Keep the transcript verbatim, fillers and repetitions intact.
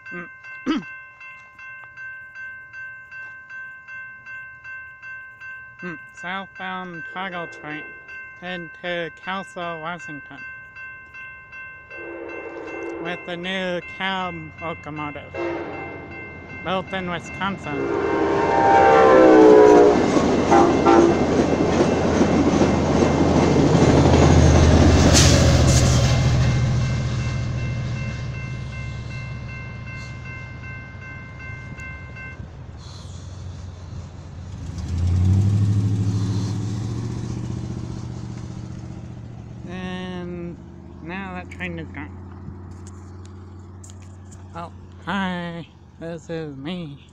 Mm. mm. Southbound cargo train head to Kelso, Washington, with the new cab locomotive built in Wisconsin. And now that train is gone. Oh, hi, this is me.